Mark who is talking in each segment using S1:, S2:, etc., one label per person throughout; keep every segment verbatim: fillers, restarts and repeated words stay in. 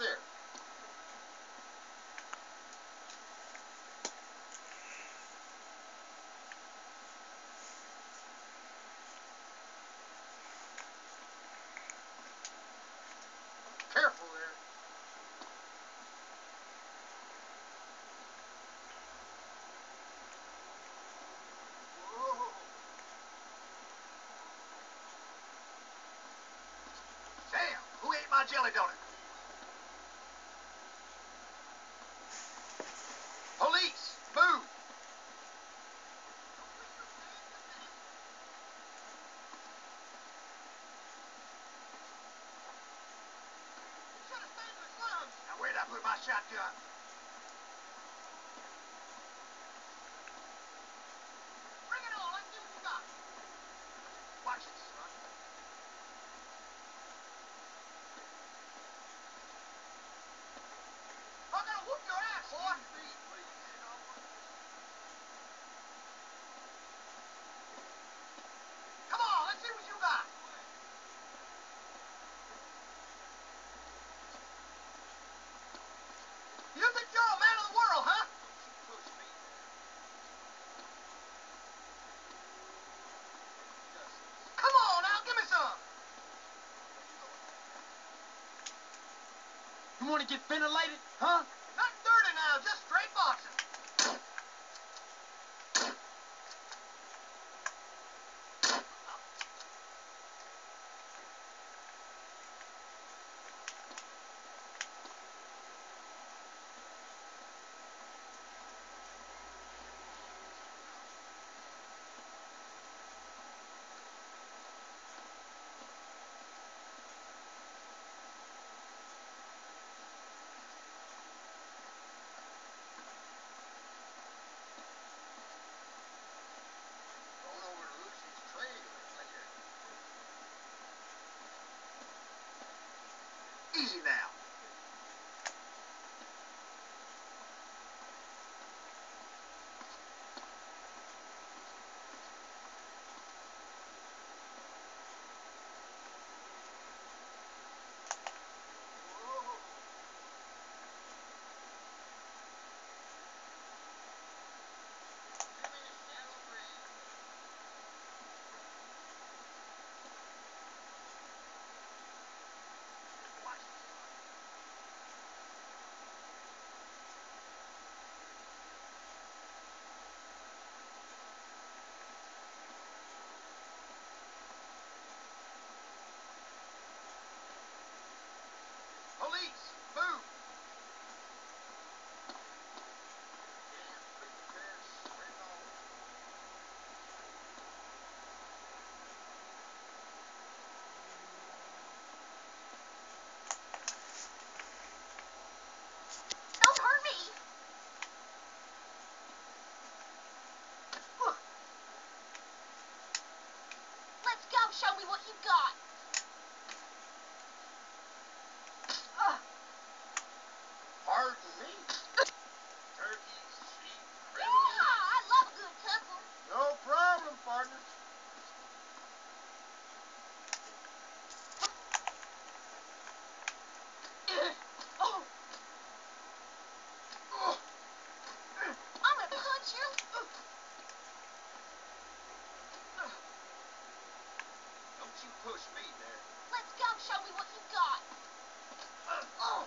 S1: there. Careful there. Whoa. Damn, who ate my jelly donut? Police, move! Now where'd I put my shotgun? Bring it on, let's see what you got. Watch it, son. I'm gonna whoop your ass, boy. Come on, let's see what you got. You think you're a man of the world, huh? Push me. Come on now, give me some. You want to get ventilated, huh? Nothing dirty now, just straight boxing. Easy now. Police, move!
S2: Don't hurt me! Let's go, show me what you got.
S1: Pardon me. Turkeys, sheep,
S2: Yeah,
S1: criminals.
S2: I love a good tussle.
S1: No problem, partner.
S2: Oh. I'm gonna punch you.
S1: Don't you push me there.
S2: Let's go, show me what you got.
S1: Oh.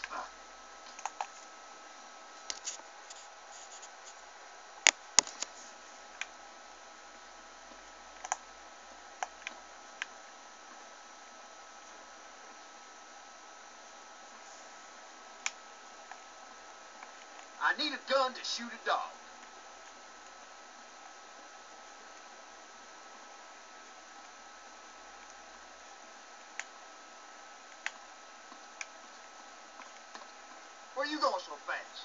S1: I need a gun to shoot a dog. Where you going so fast?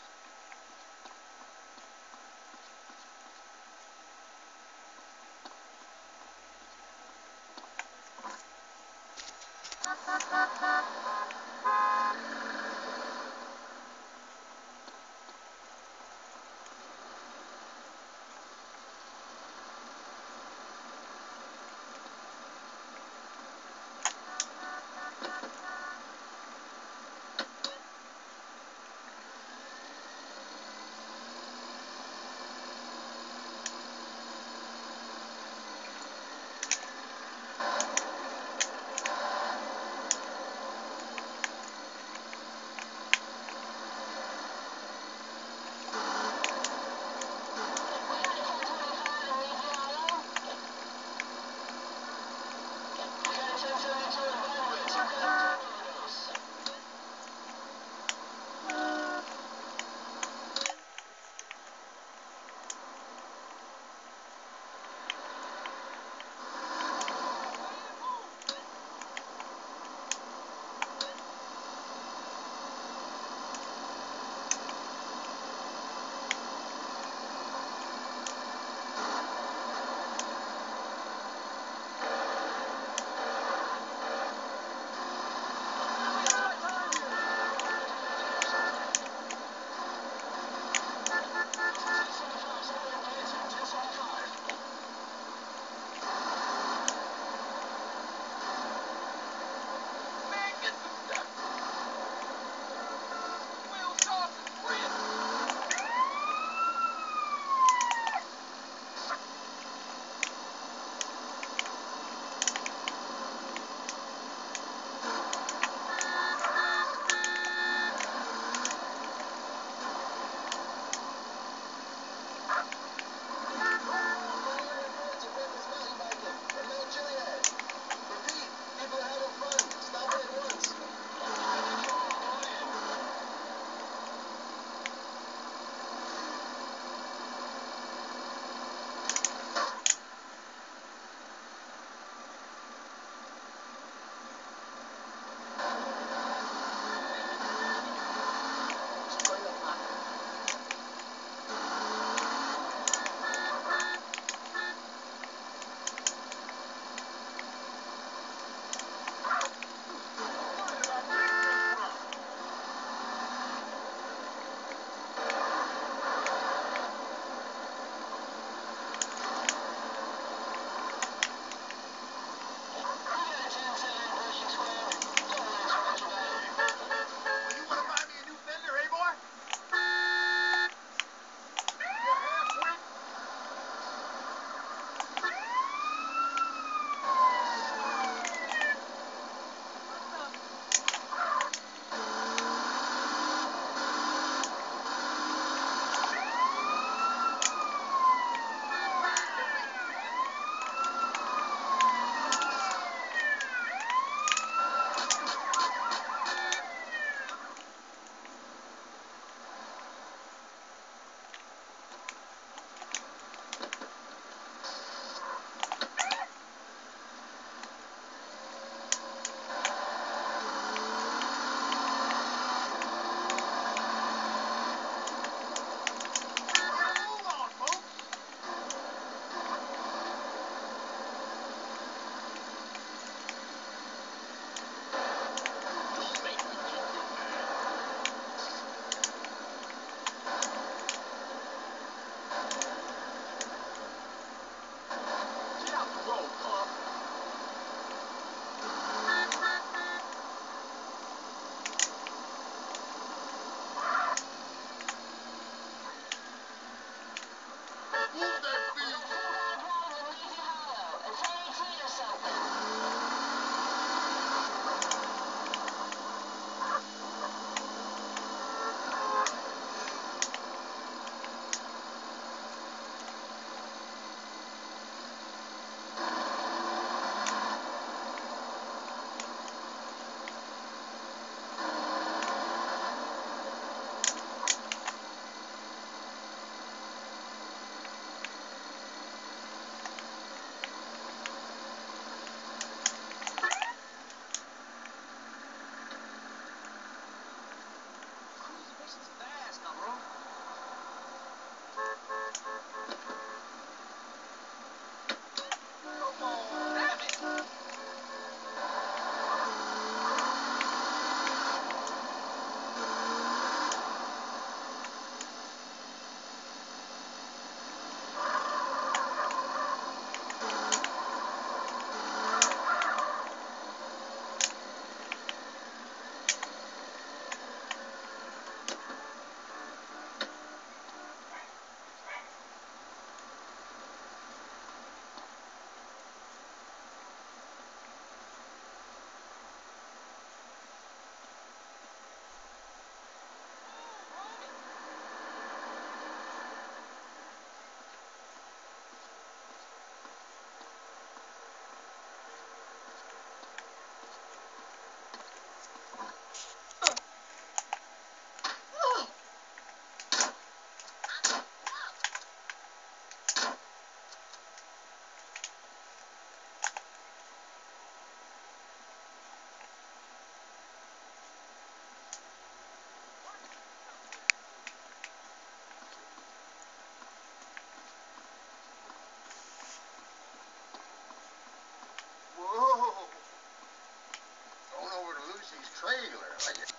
S3: trailer. Like it.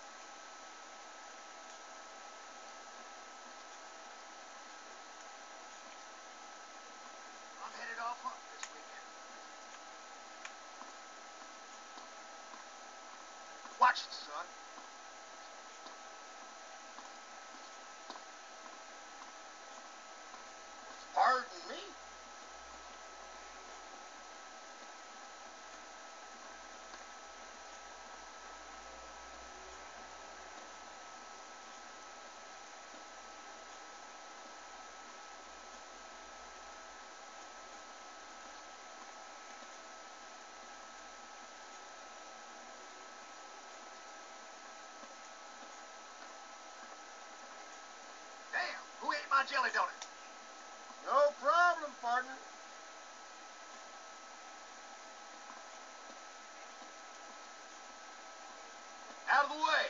S1: I'm headed off hunting this weekend. Watch it, son.
S3: Pardon me?
S1: Damn, who ate my jelly donut?
S3: No problem, partner.
S1: Out of the way.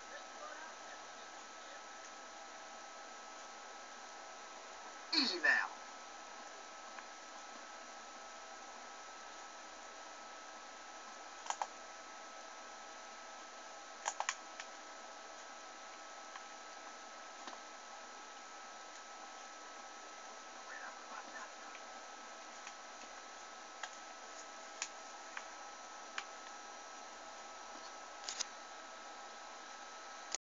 S1: Easy now.